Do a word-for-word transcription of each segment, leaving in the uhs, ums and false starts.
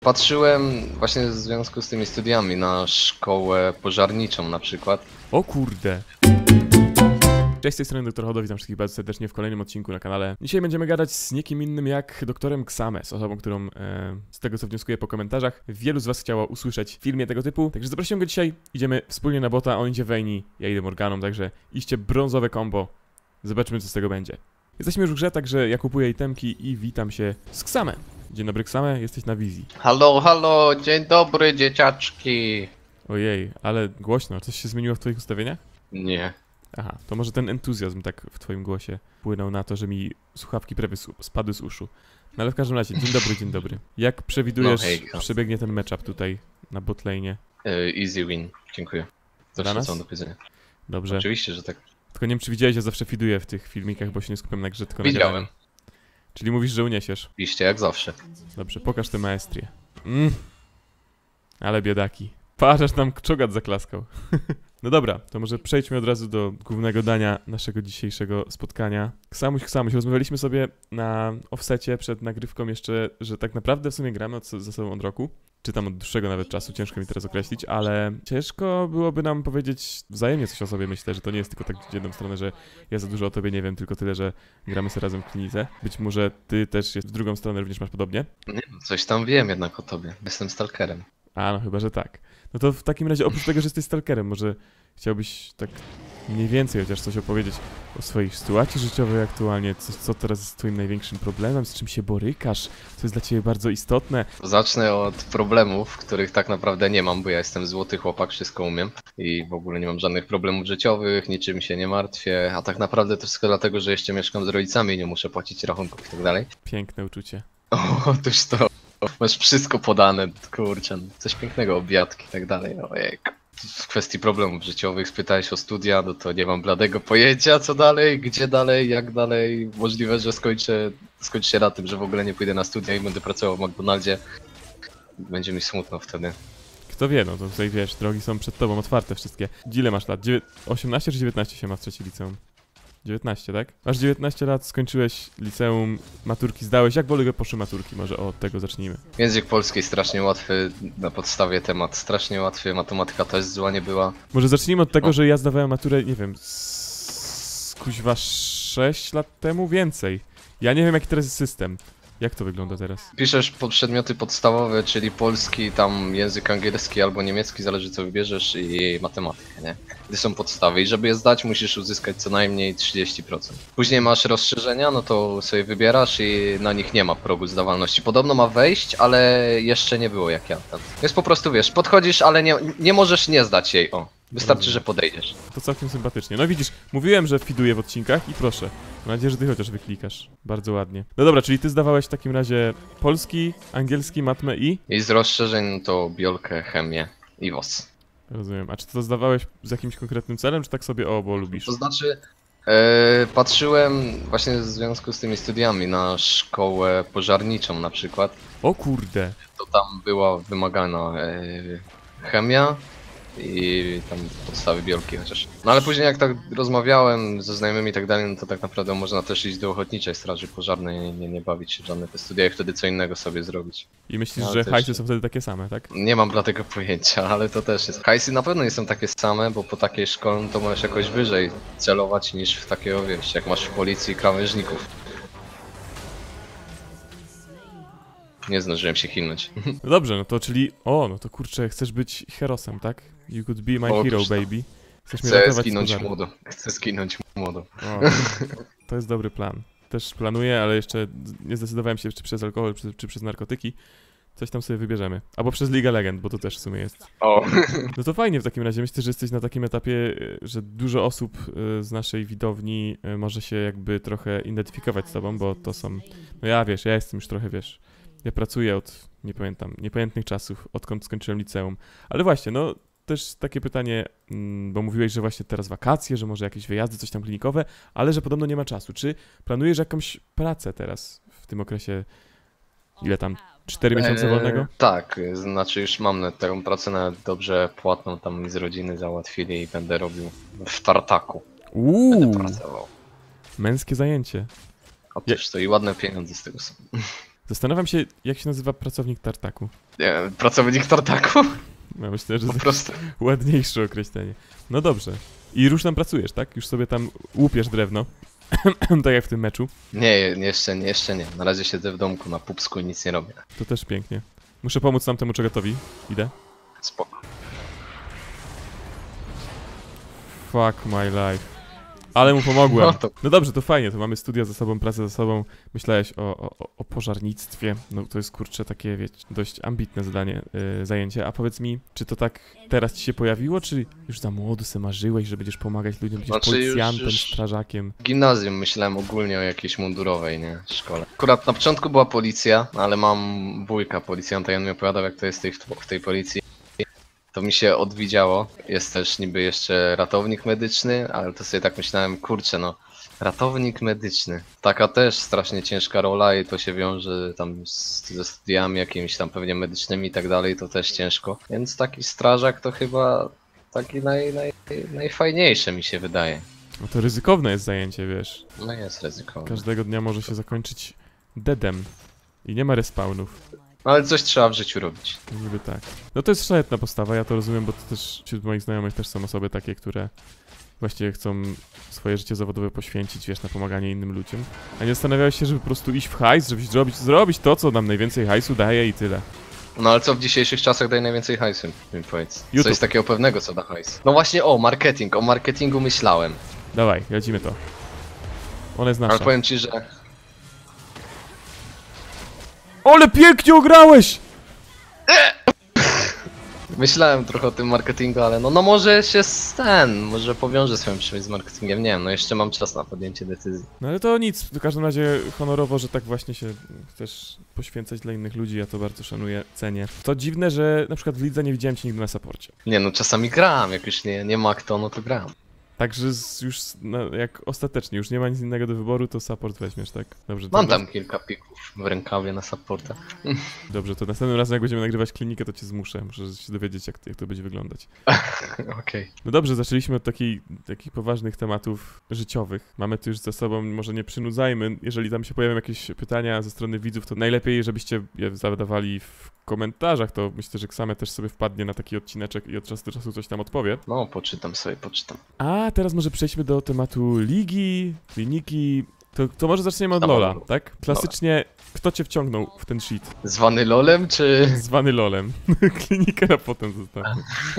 Patrzyłem właśnie w związku z tymi studiami na szkołę pożarniczą na przykład. O kurde. Cześć, z tej strony doktor Hodo, witam wszystkich bardzo serdecznie w kolejnym odcinku na kanale. Dzisiaj będziemy gadać z nikim innym jak doktorem Xame, z osobą, którą e, z tego co wnioskuję po komentarzach, wielu z was chciało usłyszeć w filmie tego typu. Także zaprosiłem go dzisiaj, idziemy wspólnie na bota, on idzie Vayne, ja idę Morganą, także iście brązowe combo. Zobaczymy co z tego będzie. Jesteśmy już w grze, także ja kupuję itemki i witam się z Xame. Dzień dobry Xame, jesteś na wizji. Halo, halo, dzień dobry dzieciaczki. Ojej, ale głośno, coś się zmieniło w twoich ustawieniach? Nie. Aha, to może ten entuzjazm tak w twoim głosie wpłynął na to, że mi słuchawki prawie spadły z uszu. No ale w każdym razie, dzień dobry, dzień dobry. Jak przewidujesz, No, hej, przebiegnie ten matchup tutaj na botlane? Yy, easy win, dziękuję. Dla nas? Co mam do powiedzenia. Dobrze. Oczywiście, że tak. Tylko nie wiem, czy widziałeś, ja zawsze fiduję w tych filmikach, bo się nie skupiam na grze, tylko na Widziałem. graniu. Czyli mówisz, że uniesiesz. Piszcie jak zawsze. Dobrze, pokaż tę maestrię. Mm. Ale biedaki. Patrz, aż nam czogat zaklaskał. No dobra, to może przejdźmy od razu do głównego dania naszego dzisiejszego spotkania. Ksamuś, Ksamuś, rozmawialiśmy sobie na offsecie przed nagrywką jeszcze, że tak naprawdę w sumie gramy od, ze sobą od roku. Czy tam od dłuższego nawet czasu, ciężko mi teraz określić, ale ciężko byłoby nam powiedzieć wzajemnie coś o sobie, myślę, że to nie jest tylko tak w jedną stronę, że ja za dużo o tobie nie wiem, tylko tyle, że gramy sobie razem w klinice. Być może ty też jest w drugą stronę również masz podobnie? Nie, coś tam wiem jednak o tobie. Jestem stalkerem. A, no chyba, że tak. No to w takim razie, oprócz tego, że jesteś stalkerem, może chciałbyś tak mniej więcej chociaż coś opowiedzieć o swojej sytuacji życiowej aktualnie, co, co teraz jest twoim największym problemem, z czym się borykasz, co jest dla ciebie bardzo istotne. Zacznę od problemów, których tak naprawdę nie mam, bo ja jestem złoty chłopak, wszystko umiem i w ogóle nie mam żadnych problemów życiowych, niczym się nie martwię, a tak naprawdę to wszystko dlatego, że jeszcze mieszkam z rodzicami i nie muszę płacić rachunków i tak dalej. Piękne uczucie. O, otóż to. Masz wszystko podane, kurczę, coś pięknego, obiadki i tak dalej, ojej. W kwestii problemów życiowych spytałeś o studia, no to nie mam bladego pojęcia co dalej, gdzie dalej, jak dalej. Możliwe, że skończę, skończy się na tym, że w ogóle nie pójdę na studia i będę pracował w McDonaldzie. Będzie mi smutno wtedy. Kto wie, no to tutaj wiesz, drogi są przed tobą otwarte wszystkie. Ile masz lat? Dziewię osiemnaście czy dziewiętnaście się ma w trzeciej liceum? dziewiętnaście, tak? Masz dziewiętnaście lat, skończyłeś liceum, maturki zdałeś. Jak w ogóle poszły maturki? Może od tego zacznijmy. Język polski strasznie łatwy, na podstawie temat strasznie łatwy, matematyka też zła nie była. Może zacznijmy od tego, O. że ja zdawałem maturę, nie wiem, z kuźwa sześć lat temu więcej. Ja nie wiem jaki teraz jest system. Jak to wygląda teraz? Piszesz pod przedmioty podstawowe, czyli polski, tam język angielski albo niemiecki, zależy co wybierzesz, i matematykę, nie? Gdy są podstawy i żeby je zdać, musisz uzyskać co najmniej trzydzieści procent. Później masz rozszerzenia, no to sobie wybierasz i na nich nie ma progu zdawalności. Podobno ma wejść, ale jeszcze nie było jak ja tam. Jest po prostu, wiesz, podchodzisz, ale nie, nie możesz nie zdać jej, o. Wystarczy, że podejdziesz. To całkiem sympatycznie. No widzisz, mówiłem, że fiduję w odcinkach i proszę. Mam nadzieję, że ty chociaż wyklikasz. Bardzo ładnie. No dobra, czyli ty zdawałeś w takim razie polski, angielski, matmę i? I z rozszerzeń to biolkę, chemię i W O S. Rozumiem. A czy to zdawałeś z jakimś konkretnym celem, czy tak sobie o, bo lubisz? To znaczy, e, patrzyłem właśnie w związku z tymi studiami na szkołę pożarniczą na przykład. O kurde. To tam była wymagana e, chemia i tam podstawy biolki chociaż. No ale później jak tak rozmawiałem ze znajomymi i tak dalej, no to tak naprawdę można też iść do ochotniczej straży pożarnej, nie, nie, nie bawić się w żadne te studia i wtedy co innego sobie zrobić. I myślisz, No, że też- hajsy są wtedy takie same, tak? Nie mam dla tego pojęcia, ale to też jest. Hajsy na pewno nie są takie same, bo po takiej szkole no to możesz jakoś wyżej celować niż w takiego, wiesz, jak masz w policji krawężników. Nie zdążyłem się hilnąć. No dobrze, no to czyli... O, no to kurczę, chcesz być herosem, tak? You could be my O, hero, kurczę. baby. Chcesz mnie Chcę ratować z zginąć pożaru. młodo. Chcę zginąć młodo. O, to jest dobry plan. Też planuję, ale jeszcze nie zdecydowałem się, czy przez alkohol, czy, czy przez narkotyki. Coś tam sobie wybierzemy. Albo przez League of Legends, bo to też w sumie jest. O, No to fajnie w takim razie. Myślę, że jesteś na takim etapie, y, że dużo osób y, z naszej widowni y, może się jakby trochę identyfikować z tobą, bo to są... No ja wiesz, ja jestem już trochę, wiesz... Ja pracuję od, nie pamiętam, niepamiętnych czasów, odkąd skończyłem liceum. Ale właśnie, no też takie pytanie, mm, bo mówiłeś, że właśnie teraz wakacje, że może jakieś wyjazdy, coś tam klinikowe, ale że podobno nie ma czasu. Czy planujesz jakąś pracę teraz w tym okresie, ile tam, cztery miesiące wolnego? E, tak, znaczy już mam na taką pracę nawet dobrze płatną, tam mi z rodziny załatwili i będę robił w tartaku. Uuu, Będę pracował. męskie zajęcie. Otóż to i ładne pieniądze z tego są. Zastanawiam się, jak się nazywa pracownik tartaku. Nie wiem, pracownik tartaku? Ja myślę, że Po to prostu. ładniejsze określenie. No dobrze. I już tam pracujesz, tak? Już sobie tam łupiesz drewno. Tak jak w tym meczu. Nie, jeszcze nie, jeszcze nie. Na razie siedzę w domku na pupsku i nic nie robię. To też pięknie. Muszę pomóc tamtemu czegotowi. Idę. Spoko. Fuck my life. Ale mu pomogłem. No to- No dobrze, to fajnie, to mamy studia za sobą, pracę za sobą. Myślałeś o, o, o pożarnictwie. No to jest kurczę takie, wiecie, dość ambitne zadanie, yy, zajęcie. A powiedz mi, czy to tak teraz ci się pojawiło, czy już za młody se marzyłeś, że będziesz pomagać ludziom, będziesz Znaczy już- policjantem, już- strażakiem? W gimnazjum myślałem ogólnie o jakiejś mundurowej, nie? Szkole. Akurat na początku była policja, ale mam wujka policjanta i on mi opowiadał, jak to jest tej, w tej policji. To mi się odwidziało. Jest też niby jeszcze ratownik medyczny, ale to sobie tak myślałem, kurczę no, ratownik medyczny. Taka też strasznie ciężka rola i to się wiąże tam z, ze studiami jakimiś tam pewnie medycznymi i tak dalej, to też ciężko. Więc taki strażak to chyba taki naj, naj, najfajniejszy mi się wydaje. No to ryzykowne jest zajęcie, wiesz. No jest ryzykowne. Każdego dnia może się zakończyć deadem. I nie ma respawnów. No ale coś trzeba w życiu robić. Niby tak. No to jest szlachetna postawa, ja to rozumiem, bo to też wśród moich znajomych też są osoby takie, które właściwie chcą swoje życie zawodowe poświęcić, wiesz, na pomaganie innym ludziom. A nie zastanawiałeś się, żeby po prostu iść w hajs, żeby zrobić, zrobić to, co nam najwięcej hajsu daje i tyle. No ale co w dzisiejszych czasach daje najwięcej hajsu? Mi powiedz. Co YouTube. jest takiego pewnego, co da hajs? No właśnie o, marketing. O marketingu myślałem. Dawaj, lecimy to. Ona jest Ale nasza. powiem ci, że... Ale pięknie ograłeś! Myślałem trochę o tym marketingu, ale no, no może się z ten, może powiążę swoją przyszłość z marketingiem, nie wiem, no jeszcze mam czas na podjęcie decyzji. No ale to nic, w każdym razie honorowo, że tak właśnie się chcesz poświęcać dla innych ludzi, ja to bardzo szanuję, cenię. To dziwne, że na przykład w lidze nie widziałem cię nigdy na saporcie. Nie no, czasami gram, jak już nie, nie ma kto, no to gram. Także z, już no, jak ostatecznie już nie ma nic innego do wyboru, to support weźmiesz, tak? Dobrze, to Mam nas- tam kilka pików w rękawie na supporta. Dobrze, to następnym razem jak będziemy nagrywać klinikę, to cię zmuszę, muszę się dowiedzieć jak, jak to będzie wyglądać. Okej. No dobrze, zaczęliśmy od takich, takich poważnych tematów życiowych. Mamy to już za sobą, może nie przynudzajmy. Jeżeli tam się pojawią jakieś pytania ze strony widzów, to najlepiej, żebyście je zadawali w komentarzach, to myślę, że Ksame też sobie wpadnie na taki odcineczek i od czasu do czasu coś tam odpowie. No, poczytam sobie, poczytam. A teraz może przejdźmy do tematu ligi, kliniki. To, to może zaczniemy od Dobra. Lola, tak? Klasycznie, kto cię wciągnął w ten shit? Zwany lolem, czy... Zwany Lolem. Klinikę na potem zostawmy.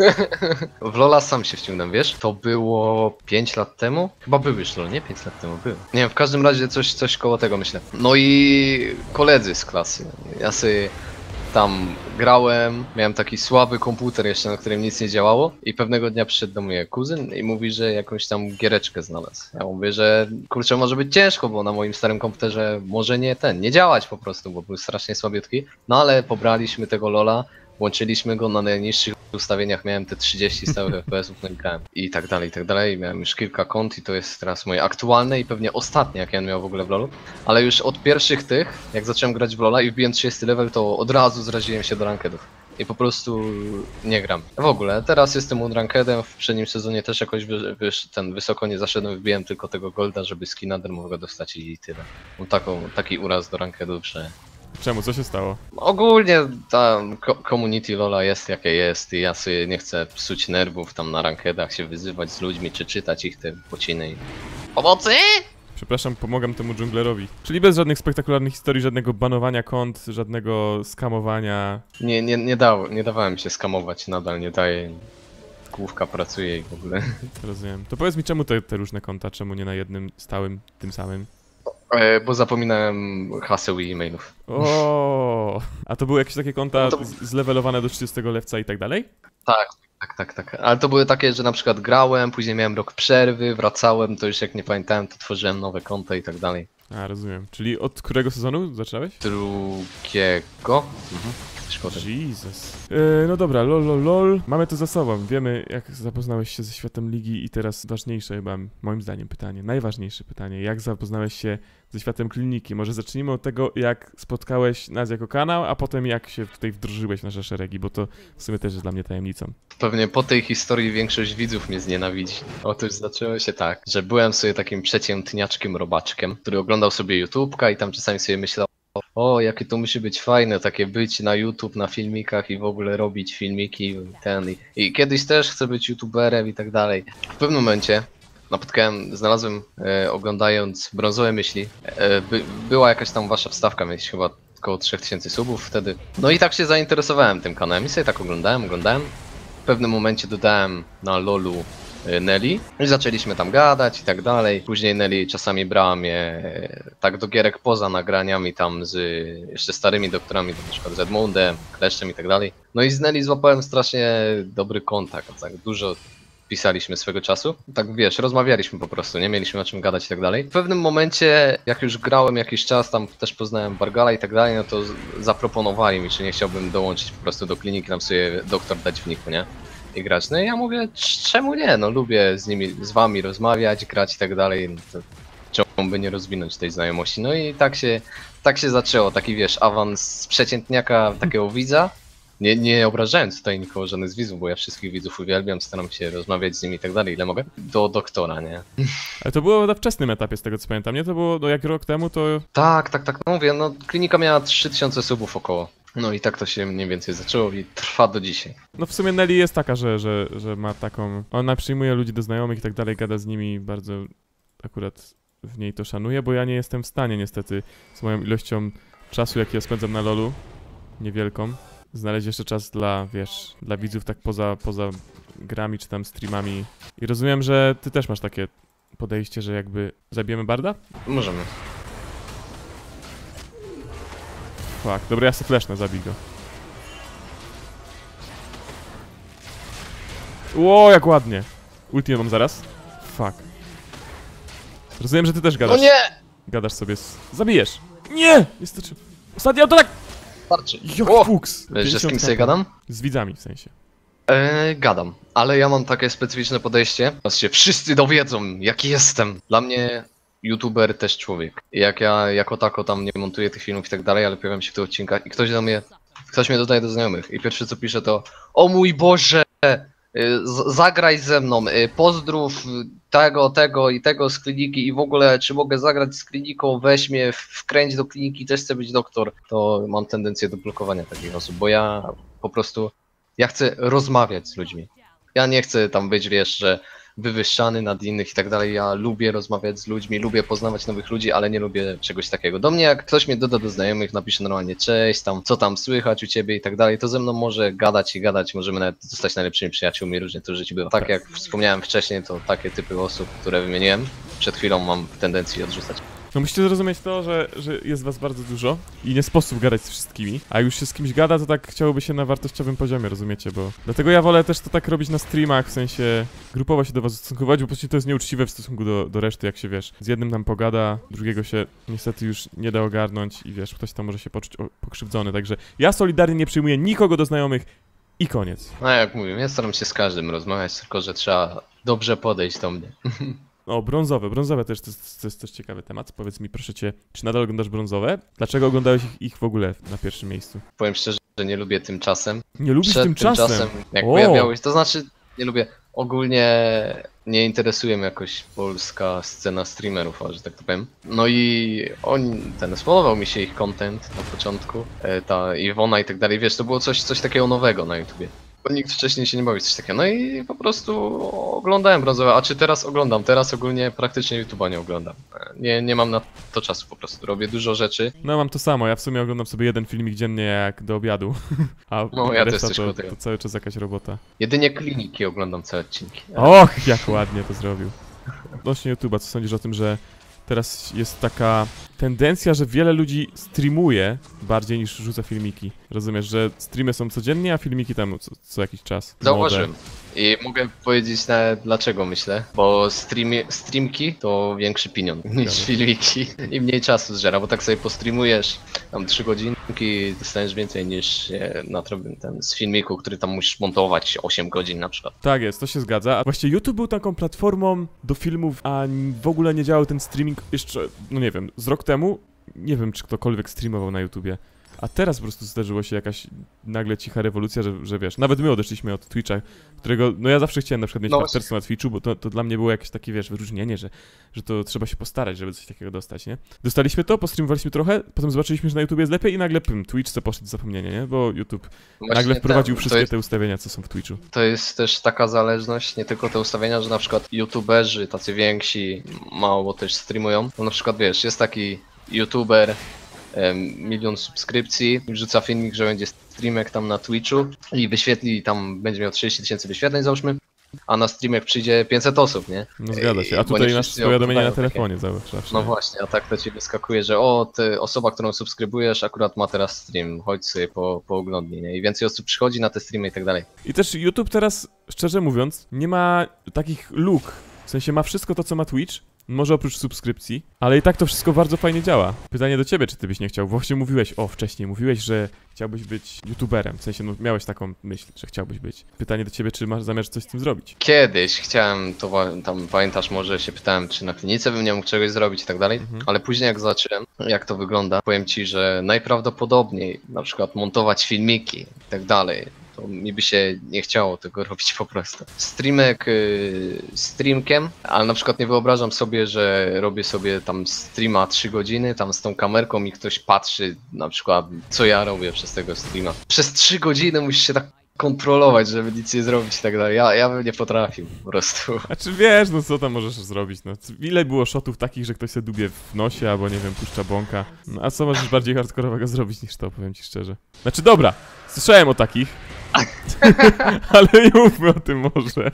W Lola sam się wciągnąłem, wiesz? To było pięć lat temu? Chyba był już LOL, nie? pięć lat temu był. Nie wiem, w każdym razie coś, coś koło tego myślę. No i koledzy z klasy. Ja sobie tam grałem, miałem taki słaby komputer jeszcze, na którym nic nie działało i pewnego dnia przyszedł do mnie kuzyn i mówi, że jakąś tam giereczkę znalazł. Ja mówię, że kurczę, może być ciężko, bo na moim starym komputerze może nie ten, nie działać po prostu, bo był strasznie słabiutki. No ale pobraliśmy tego Lola, włączyliśmy go na najniższych ustawieniach, miałem te trzydzieści stałych F P S-ów, no i grałem. I tak dalej, i tak dalej. Miałem już kilka kont i to jest teraz moje aktualne i pewnie ostatnie, jakie on miał w ogóle w LoLu. Ale już od pierwszych tych, jak zacząłem grać w LoLa i wbiłem trzydziesty level, to od razu zraziłem się do rankedów. I po prostu nie gram. W ogóle, teraz jestem unrankedem, w poprzednim sezonie też jakoś wy, wyż, ten wysoko nie zaszedłem, wbiłem tylko tego golda, żeby skina darmowego dostać i tyle. Mam taką, taki uraz do rankedów, że... Czemu? Co się stało? Ogólnie ta ko- community Lola jest jakie jest i ja sobie nie chcę psuć nerwów tam na rankedach, się wyzywać z ludźmi, czy czytać ich te pociny i... Pomocy! Przepraszam, pomagam temu dżunglerowi. Czyli bez żadnych spektakularnych historii, żadnego banowania kont, żadnego skamowania. Nie, nie, nie, dał, nie dawałem się skamować, nadal nie daję. Główka pracuje i w ogóle. Rozumiem. To powiedz mi, czemu te, te różne konta, czemu nie na jednym stałym, tym samym? E, bo zapominałem haseł i e-mailów. O, a to były jakieś takie konta No to- z- zlevelowane do trzydziestego lewca i tak dalej? Tak, tak, tak, tak. Ale to były takie, że na przykład grałem, później miałem rok przerwy, wracałem, to już jak nie pamiętałem, to tworzyłem nowe konta i tak dalej. A, rozumiem. Czyli od którego sezonu zaczynałeś? Drugiego? Mhm. Szkoda. Jesus. Yy, no dobra, lol, lol, lol. Mamy to za sobą. Wiemy, jak zapoznałeś się ze światem ligi i teraz ważniejsze chyba, moim zdaniem, pytanie. Najważniejsze pytanie. Jak zapoznałeś się ze światem kliniki? Może zacznijmy od tego, jak spotkałeś nas jako kanał, a potem jak się tutaj wdrożyłeś w nasze szeregi, bo to w sumie też jest dla mnie tajemnicą. Pewnie po tej historii większość widzów mnie znienawidzi. Otóż zaczęło się tak, że byłem sobie takim przeciętniaczkiem robaczkiem, który oglądał sobie YouTube'ka i tam czasami sobie myślał, o, jakie to musi być fajne, takie być na YouTube, na filmikach i w ogóle robić filmiki i ten. I, i kiedyś też chcę być YouTuberem i tak dalej. W pewnym momencie napotkałem, znalazłem, e, oglądając Brązowe Myśli, e, by, była jakaś tam wasza wstawka, mieć chyba około trzy tysiące subów wtedy. No i tak się zainteresowałem tym kanałem i sobie tak oglądałem, oglądałem. W pewnym momencie dodałem na lolu Nelly i zaczęliśmy tam gadać i tak dalej. Później Nelly czasami brała mnie e, tak do gierek poza nagraniami tam z jeszcze starymi doktorami, na przykład z Edmundem, Kleszczem i tak dalej. No i z Nelly złapałem strasznie dobry kontakt, tak dużo pisaliśmy swego czasu. Tak wiesz, rozmawialiśmy po prostu, nie mieliśmy o czym gadać i tak dalej. W pewnym momencie, jak już grałem jakiś czas, tam też poznałem Bargala i tak dalej, no to z- zaproponowali mi, czy nie chciałbym dołączyć po prostu do kliniki, tam sobie doktor dać w niku, nie? I grać. No i ja mówię, "Cz- czemu nie? No lubię z nimi, z wami rozmawiać, grać i tak dalej. No to czemu by nie rozwinąć tej znajomości? No i tak się, tak się zaczęło, taki wiesz, awans z przeciętniaka takiego widza. Nie, nie obrażając tutaj nikogo, żadnych z widzów, bo ja wszystkich widzów uwielbiam, staram się rozmawiać z nimi i tak dalej, ile mogę. Do doktora, nie? Ale to było na wczesnym etapie, z tego co pamiętam, nie? To było no, jak rok temu, to... Tak, tak, tak, no mówię, no klinika miała trzy tysiące subów około. No i tak to się mniej więcej zaczęło i trwa do dzisiaj. No w sumie Nelly jest taka, że, że, że ma taką... Ona przyjmuje ludzi do znajomych i tak dalej, gada z nimi, bardzo akurat w niej to szanuję, bo ja nie jestem w stanie niestety z moją ilością czasu, jaki ja spędzam na lolu, niewielką, znaleźć jeszcze czas dla, wiesz, dla widzów tak poza, poza grami czy tam streamami. I rozumiem, że ty też masz takie podejście, że jakby zabijemy Barda? Możemy. Fuck, dobra, ja se flashnę, zabij go. Ło, jak ładnie. Ulti mam zaraz. Fuck. Rozumiem, że ty też gadasz. No nie! Gadasz sobie z... Zabijesz! Nie! Jest to czy... Ostatni autorak! Starczy. Jak O! fuks! Wiesz, że z kim pięćdziesiąt sobie K P. gadam? Z widzami w sensie. Eee, gadam, ale ja mam takie specyficzne podejście. Patrzcie, wszyscy dowiedzą, jaki jestem. Dla mnie youtuber też człowiek. I jak ja jako tako tam nie montuję tych filmów i tak dalej, ale pojawiam się w tych odcinkach i ktoś do mnie, ktoś mnie dodaje do znajomych i pierwsze co pisze to: o mój Boże, y, z- zagraj ze mną, y, pozdrów tego, tego i tego z kliniki i w ogóle czy mogę zagrać z kliniką, weź mnie, wkręć do kliniki, też chcę być doktor. To mam tendencję do blokowania takich osób, bo ja po prostu ja chcę rozmawiać z ludźmi. Ja nie chcę tam być, wiesz, że wywyższany nad innych i tak dalej. Ja lubię rozmawiać z ludźmi, lubię poznawać nowych ludzi, ale nie lubię czegoś takiego. Do mnie, jak ktoś mnie doda do znajomych, napisze normalnie cześć, tam co tam słychać u ciebie i tak dalej, to ze mną może gadać i gadać, możemy nawet zostać najlepszymi przyjaciółmi, różnie to w życiu bywa. Tak jak wspomniałem wcześniej, to takie typy osób, które wymieniłem, przed chwilą mam tendencję odrzucać. No musicie zrozumieć to, że, że jest was bardzo dużo i nie sposób gadać z wszystkimi, a już się z kimś gada, to tak chciałoby się na wartościowym poziomie, rozumiecie, bo... Dlatego ja wolę też to tak robić na streamach, w sensie grupowo się do was ustosunkować, bo po prostu to jest nieuczciwe w stosunku do, do reszty, jak się, wiesz, z jednym tam pogada, drugiego się niestety już nie da ogarnąć i wiesz, ktoś tam może się poczuć o, pokrzywdzony, także ja solidarnie nie przyjmuję nikogo do znajomych i koniec. No jak mówię, ja staram się z każdym rozmawiać, tylko że trzeba dobrze podejść do mnie. O, brązowe, brązowe też to jest, to jest też ciekawy temat. Powiedz mi proszę cię, czy nadal oglądasz brązowe? Dlaczego oglądałeś ich, ich w ogóle na pierwszym miejscu? Powiem szczerze, że nie lubię tymczasem. Nie lubisz Przed tymczasem? tymczasem, jak O! pojawiały się, to znaczy nie lubię, ogólnie nie interesuje mnie jakoś polska scena streamerów, że tak to powiem. No i oni, ten, spodobał mi się ich content na początku, e, ta Iwona i tak dalej, wiesz, to było coś, coś takiego nowego na YouTubie. Bo nikt wcześniej się nie bawił w coś takiego, no i po prostu oglądałem brązowe, a czy teraz oglądam? Teraz ogólnie praktycznie YouTube'a nie oglądam. E, Nie, nie mam na to czasu po prostu, robię dużo rzeczy. No mam to samo, ja w sumie oglądam sobie jeden filmik dziennie jak do obiadu, a No, ja też reszta coś to, koło tego. to cały czas jakaś robota. Jedynie kliniki oglądam całe odcinki. Och, jak ładnie to zrobił. Odnośnie YouTube'a, co sądzisz o tym, że teraz jest taka tendencja, że wiele ludzi streamuje bardziej niż rzuca filmiki. Rozumiesz, że streamy są codziennie, a filmiki tam co, co jakiś czas. Zauważyłem. Nowe. I mogę powiedzieć nawet dlaczego myślę, bo streamie, streamki to większy pieniądz niż Zgadza. filmiki i mniej czasu zżera, bo tak sobie postreamujesz tam trzy godzinki, dostaniesz więcej niż e, na tro- ten z filmiku, który tam musisz montować osiem godzin na przykład. Tak jest, to się zgadza. A właściwie YouTube był taką platformą do filmów, a w ogóle nie działał ten streaming jeszcze, no nie wiem, z rok temu. Nie wiem, czy ktokolwiek streamował na YouTubie. A teraz po prostu zdarzyło się jakaś nagle cicha rewolucja, że, że wiesz, nawet my odeszliśmy od Twitcha, którego, no ja zawsze chciałem na przykład mieć No partnerstwo na Twitchu, bo to, to dla mnie było jakieś takie, wiesz, wyróżnienie, że, że to trzeba się postarać, żeby coś takiego dostać, nie? Dostaliśmy to, postreamowaliśmy trochę, potem zobaczyliśmy, że na YouTube jest lepiej i nagle pym, Twitch co poszedł w zapomnienie, nie? Bo YouTube Właśnie nagle wprowadził ten, wszystkie jest, te ustawienia, co są w Twitchu. to jest też taka zależność, nie tylko te ustawienia, że na przykład YouTuberzy, tacy więksi, mało też streamują. No na przykład wiesz, jest taki YouTuber, milion subskrypcji, wrzuca filmik, że będzie streamek tam na Twitchu i wyświetli, tam będzie miał trzydzieści tysięcy wyświetleń załóżmy, a na streamek przyjdzie pięćset osób, nie? No zgadza się, a Bo tutaj nie masz wszyscy powiadomienie na oglądają telefonie zawsze. No właśnie, a tak to ci wyskakuje, że o, ty, osoba, którą subskrybujesz akurat ma teraz stream, chodź sobie po, pooglądnij, nie? I więcej osób przychodzi na te streamy i tak dalej. I też YouTube teraz, szczerze mówiąc, nie ma takich luk, w sensie ma wszystko to, co ma Twitch, może oprócz subskrypcji, ale i tak to wszystko bardzo fajnie działa. Pytanie do ciebie, czy ty byś nie chciał? Właśnie mówiłeś, o wcześniej, mówiłeś, że chciałbyś być YouTuberem, w sensie no, miałeś taką myśl, że chciałbyś być. Pytanie do ciebie, czy masz zamiar coś z tym zrobić? Kiedyś chciałem, to wa- tam pamiętasz, może się pytałem, czy na klinice bym nie mógł czegoś zrobić i tak dalej, Mhm. ale później jak zobaczyłem, jak to wygląda, powiem ci, że najprawdopodobniej na przykład montować filmiki i tak dalej, to mi by się nie chciało tego robić po prostu. Streamek yy, streamkiem, ale na przykład nie wyobrażam sobie, że robię sobie tam streama trzy godziny, tam z tą kamerką i ktoś patrzy na przykład, co ja robię przez tego streama. Przez trzy godziny musisz się tak kontrolować, żeby nic nie zrobić i tak dalej. Ja, ja bym nie potrafił po prostu. A czy wiesz, no co tam możesz zrobić, no. Ile było shotów takich, że ktoś sobie dubie w nosie, albo nie wiem, puszcza bąka. No, a co możesz bardziej hardkorowego zrobić niż to, powiem ci szczerze. Znaczy dobra, słyszałem o takich, ale nie mówmy o tym może.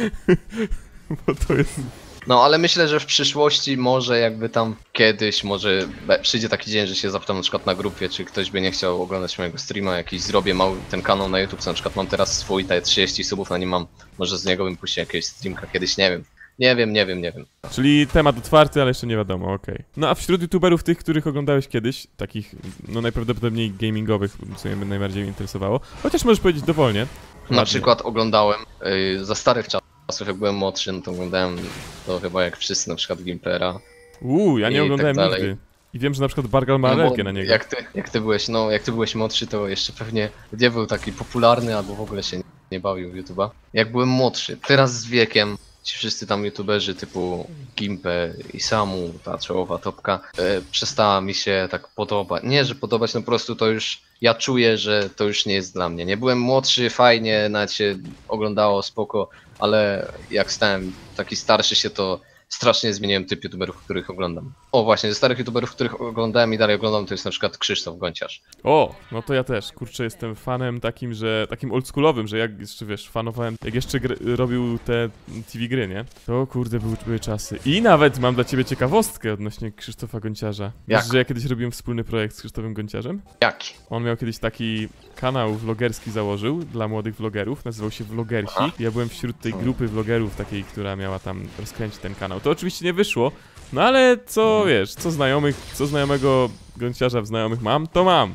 Bo to jest... No ale myślę, że w przyszłości może jakby tam kiedyś, może be- przyjdzie taki dzień, że się zapytam na przykład na grupie, czy ktoś by nie chciał oglądać mojego streama, jakiś zrobię mały ten kanał na YouTube, co na przykład mam teraz swój, te trzydzieści subów na nim mam, może z niego bym puścił jakiegoś streamka kiedyś, nie wiem. Nie wiem, nie wiem, nie wiem. Czyli temat otwarty, ale jeszcze nie wiadomo, okej. No a wśród youtuberów tych, których oglądałeś kiedyś, takich no najprawdopodobniej gamingowych, co mnie najbardziej interesowało, chociaż możesz powiedzieć dowolnie. Na Ładnie. przykład oglądałem yy, za starych czasów, jak byłem młodszy, no to oglądałem to chyba jak wszyscy, na przykład Gimpera. Uuu, ja i nie tak oglądałem dalej. nigdy. I wiem, że na przykład Bargal ma No bo alergię na niego. Jak ty, jak ty byłeś, no jak ty byłeś młodszy, to jeszcze pewnie nie był taki popularny, albo w ogóle się nie bawił w YouTube'a. Jak byłem młodszy, teraz z wiekiem, ci wszyscy tam youtuberzy typu Gimpe i Samu, ta czołowa topka, e, przestała mi się tak podobać. Nie, że podobać, no po prostu to już, ja czuję, że to już nie jest dla mnie. Nie byłem młodszy, fajnie, nawet się oglądało spoko, ale jak stałem taki starszy się, to strasznie zmieniłem typ youtuberów, których oglądam. O właśnie, ze starych youtuberów, których oglądałem i dalej oglądam, to jest na przykład Krzysztof Gonciarz. O, no to ja też, kurczę, jestem fanem takim, że takim oldschoolowym, że jak jeszcze, wiesz, fanowałem, jak jeszcze gry, robił te T V gry, nie? To kurde, były, były czasy. I nawet mam dla ciebie ciekawostkę odnośnie Krzysztofa Gonciarza. Wiesz, Jak? że ja kiedyś robiłem wspólny projekt z Krzysztofem Gonciarzem? Jaki? On miał kiedyś taki kanał vlogerski założył dla młodych vlogerów, nazywał się Vlogersi. Aha. Ja byłem wśród tej grupy vlogerów takiej, która miała tam rozkręcić ten kanał. To oczywiście nie wyszło, no ale co, wiesz, co znajomych, co znajomego Gonciarza w znajomych mam, to mam.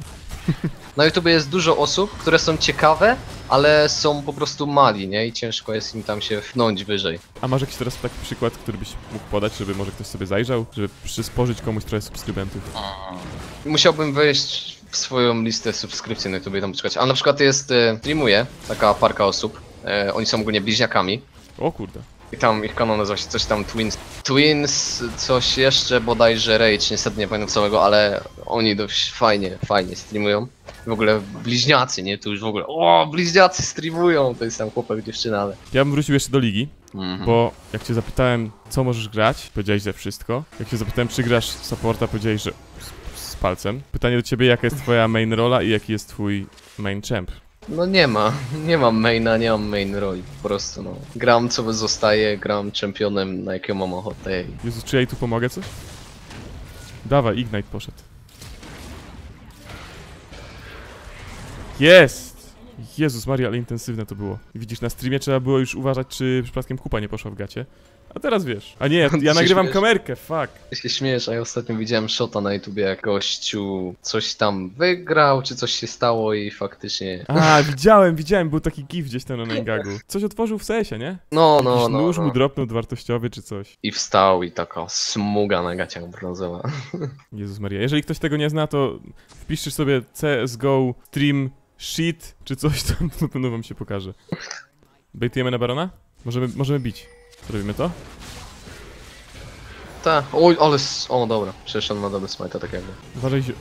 Na YouTube jest dużo osób, które są ciekawe, ale są po prostu mali, nie? I ciężko jest im tam się wpnąć wyżej. A masz jakiś teraz taki przykład, który byś mógł podać, żeby może ktoś sobie zajrzał, żeby przysporzyć komuś trochę subskrybentów? Musiałbym wejść w swoją listę subskrypcji na YouTube i tam poczekać. A na przykład jest, e, streamuje taka parka osób, e, oni są ogólnie bliźniakami. O kurde. I tam ich kanał nazywa się coś tam Twins. Twins, coś jeszcze bodajże Rage, niestety nie pamiętam całego, ale oni dość fajnie, fajnie streamują. W ogóle bliźniacy, nie? Tu już w ogóle, o, bliźniacy streamują, to jest tam chłopak, dziewczyna, ale... Ja bym wrócił jeszcze do ligi, Mhm. bo jak cię zapytałem, co możesz grać, powiedziałeś, że wszystko. Jak cię zapytałem, czy grasz supporta, powiedziałeś, że z, z palcem. Pytanie do ciebie, jaka jest twoja main rola i jaki jest twój main champ? No nie ma, nie mam maina, nie mam main roli, po prostu no. Gram co zostaje, gram czempionem, na jakiego mam ochotę i... Jezu, czy ja jej tu pomogę coś? Dawaj, Ignite poszedł. Jest! Jezus Maria, ale intensywne to było. I widzisz, na streamie trzeba było już uważać, czy przypadkiem kupa nie poszła w gacie. A teraz wiesz. A nie, ja, ja Ty się nagrywam śmiesz? kamerkę, fuck. Ty się śmiejesz, a ja ostatnio widziałem shota na YouTubie, jak gościu coś tam wygrał, czy coś się stało i faktycznie... A, widziałem, widziałem, był taki gif gdzieś tam na Nengagu. Coś otworzył w sesie, nie? No, no, Jakiś no, nóż mu no. dropnął wartościowy czy coś. I wstał i taka smuga na gaciach brązowa. Jezus Maria, jeżeli ktoś tego nie zna, to wpiszcie sobie C S G O stream shit czy coś tam, na pewno wam się pokaże. Bejtujemy na barona? Możemy, możemy bić. Robimy to? Ta, oj, ale... s- O, dobra, przecież on ma dobry smite, tak jakby. Uważaj się.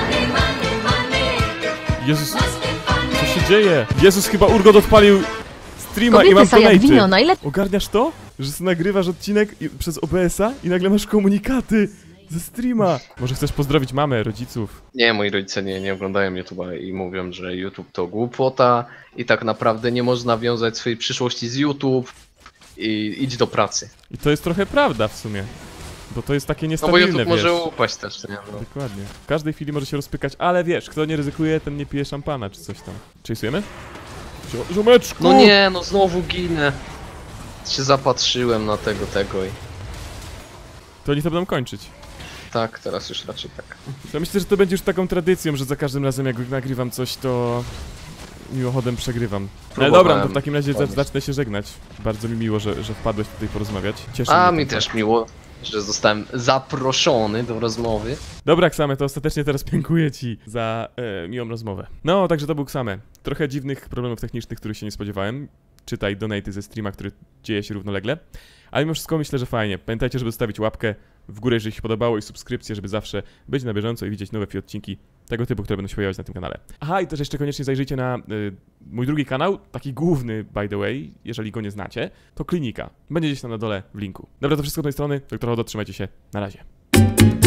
Jezus, co się dzieje? Jezus, chyba Urgot odpalił streama i mam Kobiety jak winio, donaty. najlepiej. Ogarniasz to? Że sobie nagrywasz odcinek i, przez O B S a i nagle masz komunikaty ze streama. Może chcesz pozdrowić mamę, rodziców? Nie, moi rodzice nie, nie oglądają YouTube'a i mówią, że YouTube to głupota i tak naprawdę nie można wiązać swojej przyszłości z YouTube i idź do pracy. I to jest trochę prawda w sumie. Bo to jest takie No bo niestabilne, YouTube wiesz. może upaść też, nie? No. Dokładnie. W każdej chwili może się rozpykać, ale wiesz, kto nie ryzykuje, ten nie pije szampana czy coś tam. Chase'ujemy? Zio- Ziomeczku! No nie, no znowu ginę. Się zapatrzyłem na tego, tego i... To oni to będą kończyć. Tak, teraz już raczej tak. Ja myślę, że to będzie już taką tradycją, że za każdym razem jak nagrywam coś, to mimochodem przegrywam. No ale dobra, no to w takim razie za- pomysł. zacznę się żegnać. Bardzo mi miło, że, że wpadłeś tutaj porozmawiać. Cieszę A mnie mi to. też miło, że zostałem zaproszony do rozmowy. Dobra, Ksame, to ostatecznie teraz dziękuję ci za e, miłą rozmowę. No, także to był Ksame. Trochę dziwnych problemów technicznych, których się nie spodziewałem. Czytaj donaty ze streama, który dzieje się równolegle. Ale mimo wszystko myślę, że fajnie. Pamiętajcie, żeby zostawić łapkę w górę, jeżeli się podobało i subskrypcję, żeby zawsze być na bieżąco i widzieć nowe odcinki tego typu, które będą się pojawiać na tym kanale. Aha, i też jeszcze koniecznie zajrzyjcie na y, mój drugi kanał, taki główny, by the way, jeżeli go nie znacie, to Klinika. Będzie gdzieś tam na dole w linku. Dobra, to wszystko z tej strony. Doktor Hodo, trzymajcie się. Na razie.